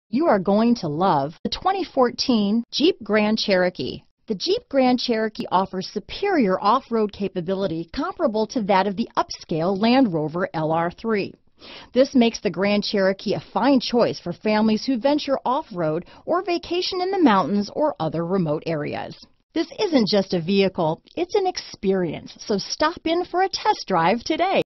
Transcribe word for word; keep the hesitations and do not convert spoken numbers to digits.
You are going to love the twenty fourteen Jeep Grand Cherokee. The Jeep Grand Cherokee offers superior off-road capability comparable to that of the upscale Land Rover L R three. This makes the Grand Cherokee a fine choice for families who venture off-road or vacation in the mountains or other remote areas. This isn't just a vehicle, it's an experience, so stop in for a test drive today.